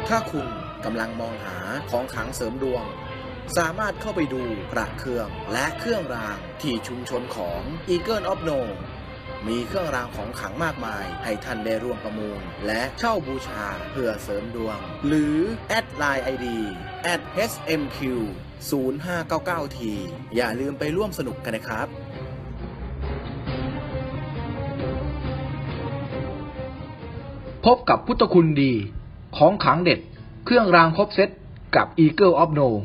ถ้าคุณกำลังมองหาของขลังเสริมดวงสามารถเข้าไปดูพระเครื่องและเครื่องรางที่ชุมชนของ Eagle of No มีเครื่องรางของขลังมากมายให้ท่านได้ร่วมประมูลและเช่าบูชาเพื่อเสริมดวงหรือแอดไลน์ ID @HMQ 0599T อย่าลืมไปร่วมสนุกกันนะครับพบกับพุทธคุณดีของขลังเด็ดเครื่องรางครบเซตกับ Eagle of No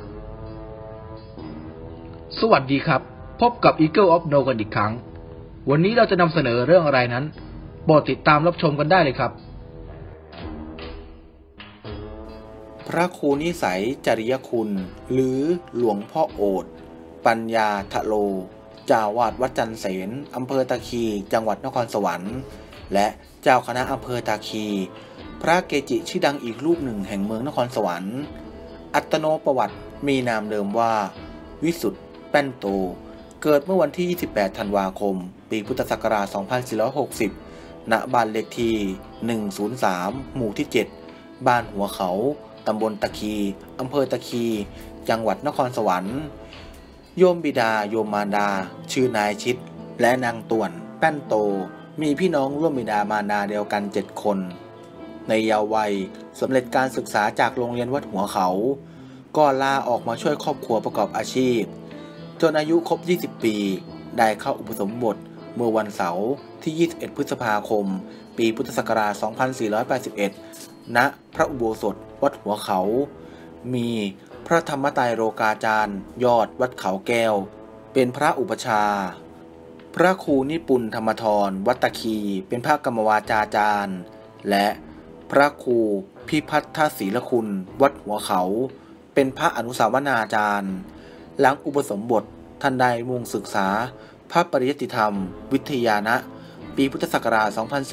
สวัสดีครับพบกับ Eagle of No กันอีกครั้งวันนี้เราจะนำเสนอเรื่องอะไรนั้นโปรดติดตามรับชมกันได้เลยครับพระครูนิสัยจริยคุณหรือหลวงพ่อโอษฐ์ปัญญาทะโลเจ้าวาดวัดจันเสนอำเภอตาคีจังหวัดนครสวรรค์และเจ้าคณะอำเภอตาคีพระเกจิชื่อดังอีกรูปหนึ่งแห่งเมืองนครสวรรค์อัตโนประวัติมีนามเดิมว่าวิสุทธิ์แป้นโตเกิดเมื่อวันที่28ธันวาคมปีพุทธศักราช2460ณบ้านเลขที่103หมู่ที่7บ้านหัวเขาตำบลตะคีอำเภอตะคีจังหวัดนครสวรรค์โยมบิดาโยมมารดาชื่อนายชิดและนางต่วนแป้นโตมีพี่น้องร่วมบิดามารดาเดียวกัน7คนในเยาว์วัยสำเร็จการศึกษาจากโรงเรียนวัดหัวเขาก็ลาออกมาช่วยครอบครัวประกอบอาชีพจนอายุครบ20ปีได้เข้าอุปสมบทเมื่อวันเสาร์ที่21พฤษภาคมปีพุทธศักราช2481ณพระอุโบสถวัดหัวเขามีพระธรรมไตรโลกาจารย์ยอดวัดเขาแก้วเป็นพระอุปชาพระครูนิปุลธรรมธรวัดตะคีเป็นพระกรรมวาจาจารย์และพระครูพิพัฒน์ศีลคุณวัดหัวเขาเป็นพระอนุสาวนาจารย์หลังอุปสมบทท่านได้มุ่งศึกษาพระปริยัติธรรมวิทยานะปีพุทธศักราช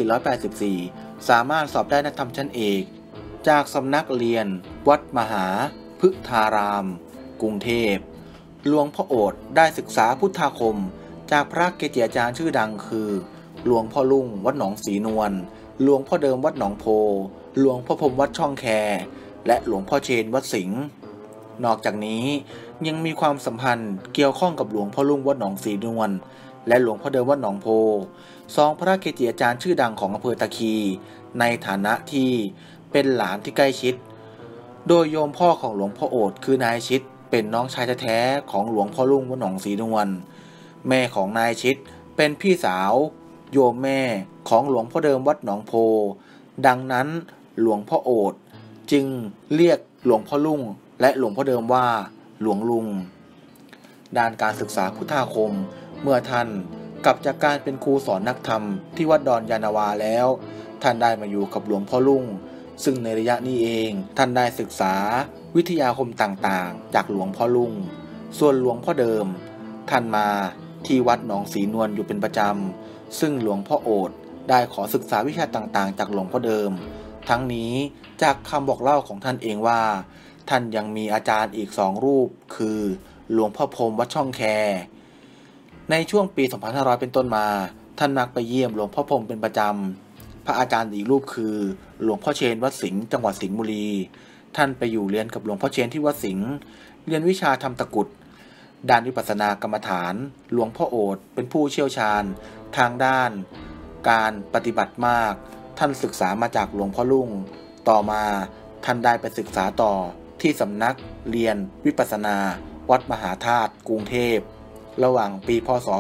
2484สามารถสอบได้นักธรรมชั้นเอกจากสำนักเรียนวัดมหาพฤทธารามกรุงเทพหลวงพ่อโอษฐ์ได้ศึกษาพุทธาคมจากพระเกจิอาจารย์ชื่อดังคือหลวงพ่อลุ่งวัดหนองศรีนวลหลวงพ่อเดิมวัดหนองโพหลวงพ่อพรหมวัดช่องแคและหลวงพ่อเชนวัดสิงห์นอกจากนี้ยังมีความสัมพันธ์เกี่ยวข้องกับหลวงพ่อลุ่งวัดหนองศรีนวลและหลวงพ่อเดิมวัดหนองโพสองพระเกจิอาจารย์ชื่อดังของอำเภอตะคีในฐานะที่เป็นหลานที่ใกล้ชิดโดยโยมพ่อของหลวงพ่อโอษฐ์คือนายชิดเป็นน้องชายแท้ๆของหลวงพ่อลุ่งวัดหนองศรีนวลแม่ของนายชิดเป็นพี่สาวโยมแม่ของหลวงพ่อเดิมวัดหนองโพดังนั้นหลวงพ่อโอษฐ์จึงเรียกหลวงพ่อลุ่งและหลวงพ่อเดิมว่าหลวงลุงด้านการศึกษาพุทธาคมเมื่อท่านกลับจากการเป็นครูสอนนักธรรมที่วัดดอนยานาวาแล้วท่านได้มาอยู่กับหลวงพ่อลุ่งซึ่งในระยะนี้เองท่านได้ศึกษาวิทยาคมต่างๆจากหลวงพ่อลุ่งส่วนหลวงพ่อเดิมท่านมาที่วัดหนองศรีนวลอยู่เป็นประจำซึ่งหลวงพ่อโอษฐ์ได้ขอศึกษาวิชาต่างๆจากหลวงพ่อเดิมทั้งนี้จากคำบอกเล่าของท่านเองว่าท่านยังมีอาจารย์อีก2รูปคือหลวงพ่อพรหมวัดช่องแคในช่วงปี2500เป็นต้นมาท่านมักไปเยี่ยมหลวงพ่อพรหมเป็นประจำพระอาจารย์อีกรูปคือหลวงพ่อเชนวัดสิงห์จังหวัดสิงห์บุรีท่านไปอยู่เรียนกับหลวงพ่อเชนที่วัดสิงห์เรียนวิชาทำตะกุดด้านวิปัสสนากรรมฐานหลวงพ่อโอษฐ์เป็นผู้เชี่ยวชาญทางด้านการปฏิบัติมากท่านศึกษามาจากหลวงพ่อลุ่งต่อมาท่านได้ไปศึกษาต่อที่สำนักเรียนวิปัสสนาวัดมหาธาตุกรุงเทพระหว่างปีพ.ศ.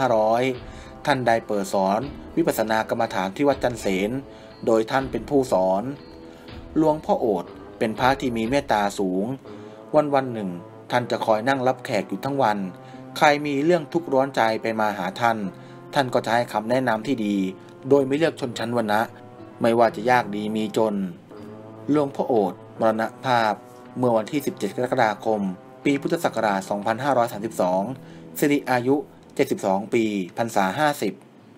2500ท่านได้เปิดสอนวิปัสสนากรรมฐานที่วัดจันเสนโดยท่านเป็นผู้สอนหลวงพ่อโอษฐ์เป็นพระที่มีเมตตาสูงวันหนึ่งท่านจะคอยนั่งรับแขกอยู่ทั้งวันใครมีเรื่องทุกข์ร้อนใจไปมาหาท่านก็จะให้คำแนะนำที่ดีโดยไม่เลือกชนชั้นวรรณะไม่ว่าจะยากดีมีจนหลวงพ่อโอษฐ์มรณภาพเมื่อวันที่17กรกฎาคมปีพุทธศักราช2532สิริอายุ72ปีพรรษา50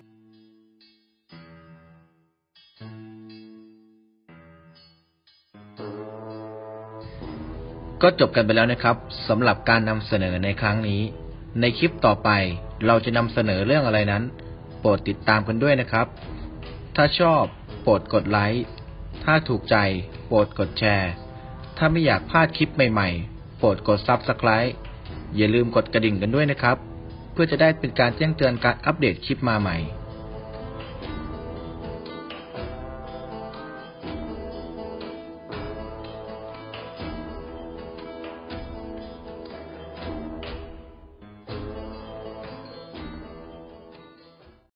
ก็จบกันไปแล้วนะครับสำหรับการนำเสนอในครั้งนี้ในคลิปต่อไปเราจะนำเสนอเรื่องอะไรนั้นโปรดติดตามกันด้วยนะครับถ้าชอบโปรดกดไลค์ถ้าถูกใจรดกดแชร์ถ้าไม่อยากพลาดคลิปใหม่ๆโปรดกด Subscribe อย่าลืมกดกระดิ่งกันด้วยนะครับเพื่อจะได้เป็นการแจ้งเตือนการอัปเดตคลิปมาใหม่